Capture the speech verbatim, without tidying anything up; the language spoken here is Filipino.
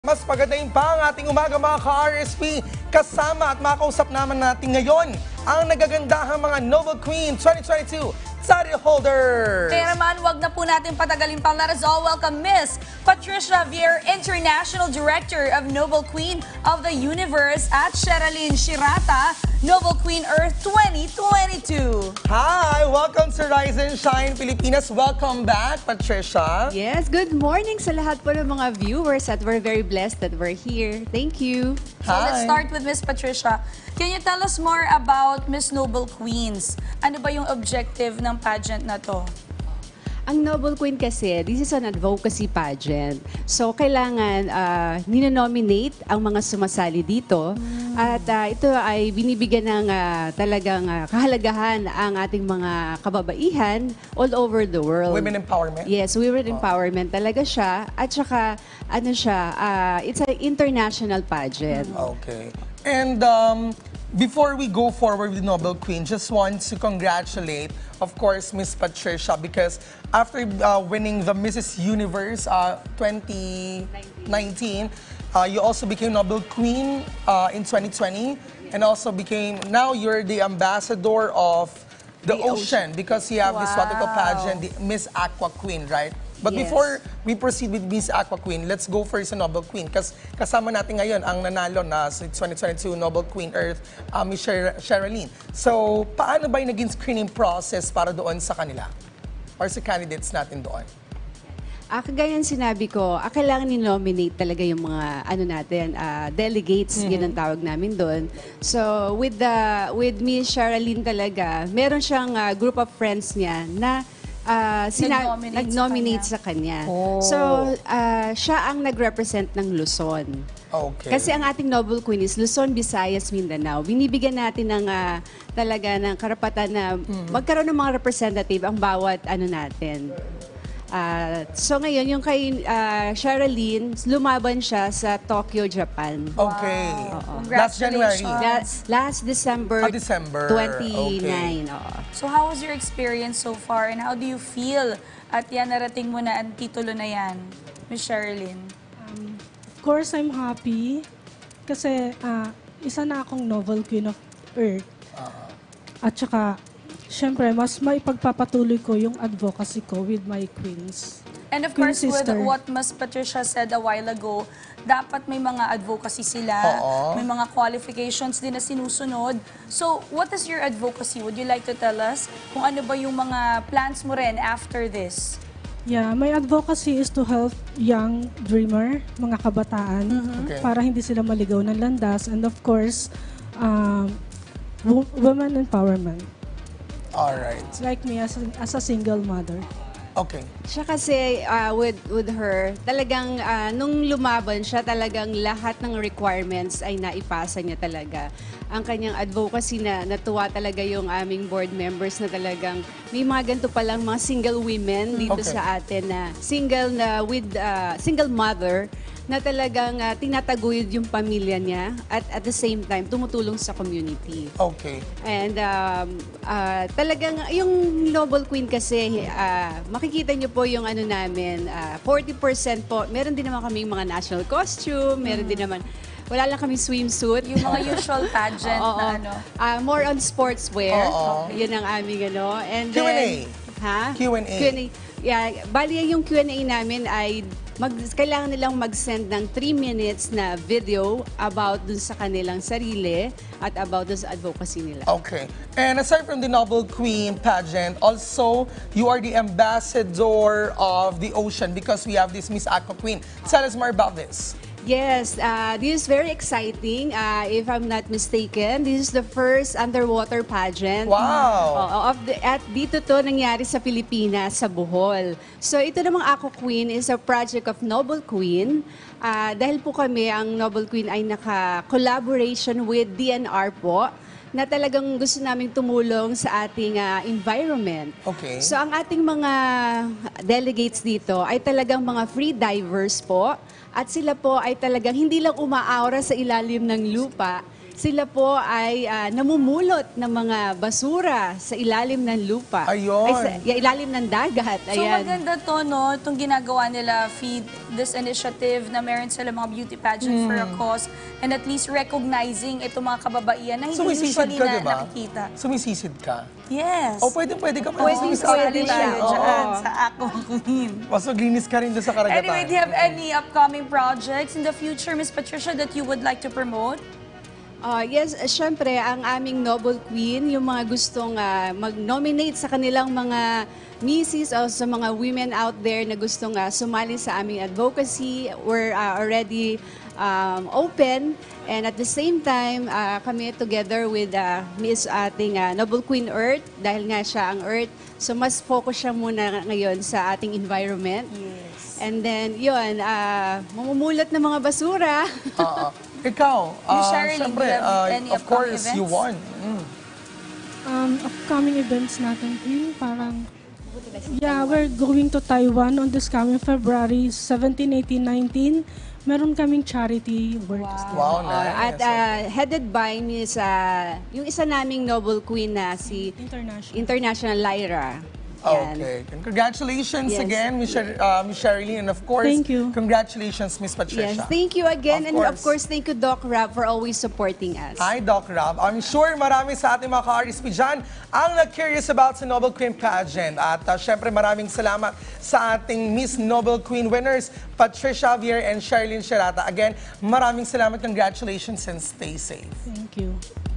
Mas pagadain pa ang ating umaga mga ka-R S P. Kasama at makausap naman natin ngayon ang nagagandahang mga Noble Queen twenty twenty-two title holder. Kaya naman, wag na po natin patagalin pang. Let us all welcome Miss Patricia Vier, International Director of Noble Queen of the Universe, at Sherilyn Shirata, Noble Queen Earth twenty twenty-two. Hi! Welcome to Rise and Shine Pilipinas. Welcome back, Patricia. Yes, good morning sa lahat po ng mga viewers at we're very blessed that we're here. Thank you. So let's start with Miss Patricia. Can you tell us more about Miss Noble Queens? Ano ba yung objective ng pageant na to? Ang Noble Queen kasi, this is an advocacy pageant. So, kailangan uh, ninonominate ang mga sumasali dito. Mm. At uh, ito ay binibigyan ng uh, talagang uh, kahalagahan ang ating mga kababaihan all over the world. Women empowerment? Yes, women oh. empowerment talaga siya. At saka, ano siya, uh, it's an international pageant. Okay. And um, before we go forward with Noble Queen, just want to congratulate, of course, Miss Patricia, because after uh, winning the Missus Universe uh, twenty nineteen, uh, you also became Noble Queen uh, in twenty twenty, and also became, now you're the ambassador of the, The ocean, ocean. because you have this Wow. what we call pageant, the Miss Aqua Queen, right? But Yes. before we proceed with Miss Aqua Queen, let's go first sa Noble Queen. Kasi kasama natin ngayon ang nanalo na sa twenty twenty-two Noble Queen Earth, uh, Miss Sher Sherilyn. So, paano ba yung naging screening process para doon sa kanila? Or sa candidates natin doon? Ah, kagaya ng sinabi ko, ah, kailangan ni-nominate talaga yung mga ano natin, ah, delegates, Mm-hmm. yun ang tawag namin doon. So, with the with Miss Sherilyn talaga, meron siyang ah, group of friends niya na ah, sina- Nag-nominate nag-nominate sa sa kanya. Oh. So, ah, siya ang nag-represent ng Luzon. Okay. Kasi ang ating Noble Queen is Luzon, Visayas, Mindanao. Binibigyan natin ng ah, talaga ng karapatan na magkaroon ng mga representative ang bawat ano natin. Ah, so ngayon, yung kay ah, Sherilyn, lumaban siya sa Tokyo, Japan. Okay. Wow. Last January. Congratulations. Last, last December, Ah, December. twenty-nine. oo. So how was your experience so far, and how do you feel at yan narating mo na ang titulo na yan, Miss Sherilyn? Of course, I'm happy kasi ah, isa na akong Noble Queen of Earth. At saka, syempre, mas maipagpapatuloy ko yung advocacy ko with my queens. And of Queen course, with sister. what Miss Patricia said a while ago, dapat may mga advocacy sila, Oo. may mga qualifications din na sinusunod. So, what is your advocacy? Would you like to tell us kung ano ba yung mga plans mo rin after this? Yeah, my advocacy is to help young dreamer, mga kabataan, Okay. para hindi sila maligaw ng landas. And of course, um, wo- women empowerment. Alright. Like me as a, as a single mother. Okay. Siya kasi ah, with with her, talagang ah, nung lumaban siya, talagang lahat ng requirements ay naipasa niya talaga. Ang kanyang advocacy na natuwa talaga yung aming board members na talagang may mga ganito palang mga single women dito Okay. sa atin na single na with ah, single mother na talagang ah, tinataguyod yung pamilya niya at at the same time tumutulong sa community. Okay. And um, ah, talagang yung Noble Queen kasi, ah, makikita niyo po yung ano namin, ah, forty percent po, meron din naman kaming mga national costume, meron din naman, wala lang kaming swimsuit. Yung mga usual pageant Oo. na ano? Ah, more on sportswear. Oo. Yun ang aming ano. And Q and A. then, ha? Q and A. Q and A. Yeah, bali yung Q and A namin ay mag, kailangan nilang mag-send ng three minutes na video about dun sa kanilang sarili at about dun sa advocacy nila. Okay. And aside from the Noble Queen pageant, also you are the ambassador of the ocean because we have this Miss Aqua Queen. Tell us more about this. Yes, uh, this is very exciting. Uh, if I'm not mistaken, this is the first underwater pageant. Wow! Oo, of the, at dito to nangyari sa Pilipinas, sa Bohol. So ito namang Aqua Queen is a project of Noble Queen. Uh, dahil po kami, ang Noble Queen ay naka-collaboration with D N R po, na talagang gusto naming tumulong sa ating ah, environment. Okay. So ang ating mga delegates dito ay talagang mga free divers po, at sila po ay talagang hindi lang umaaura sa ilalim ng lupa, Sila po ay ah, namumulot ng mga basura sa ilalim ng lupa. Ayun. Ay, sa ya- ilalim ng dagat. So Ayan. maganda to, no? Itong ginagawa nila, feed this initiative na meron sila mga beauty pageant for a cause and at least recognizing itong mga kababaihan na hindi Sumisisid usually ka, na di ba? nakikita. Sumisid ka. Yes. O pwede, pwede ka pa. Pwede, sumisali pwede ka. siya. Oo. Dyan, sa Ako Queen. Mas maglinis ka rin doon sa karagatan. Anyway, do you have any upcoming projects in the future, Miss Patricia, that you would like to promote? Ah, yes, uh, syempre, ang aming Noble Queen, yung mga gustong ah, mag-nominate sa kanilang mga misis o sa mga women out there na gustong ah, sumali sa aming advocacy, we're ah, already um, open. And at the same time, ah, kami together with ah, Miss ating ah, Noble Queen Earth, dahil nga siya ang Earth, so mas focus siya muna ngayon sa ating environment. Yes. And then, yun, ah, mamumulot ng mga basura. Oo. Ikaw, Miss ah, Sherilyn, syempre, do you have ah, any of upcoming course, you events? won. Mm. Um, upcoming events natin, Queen, parang, yeah, we're going to Taiwan on this coming February seventeen, eighteen, nineteen. Meron kaming charity work. Wow, Oo, nice. at ah, headed by Miss, ah, yung isa naming Noble Queen na si International. International Lyra. Yan. Okay. And congratulations Yes. again, Miss Sher- uh, Miss Sherilyn. And of course, Thank you. congratulations, Miss Yes, Patricia. thank you again. Of and of course. course, thank you, Doc Rab, for always supporting us. Hi, Doc Rob. I'm sure marami sa ating mga ka-R S P dyan ang nag-curious about sa Nobel Queen Pageant. At uh, syempre maraming salamat sa ating Miss Nobel Queen winners, Patricia Vier and Sherilyn Shirata. Again, maraming salamat. Congratulations and stay safe. Thank you.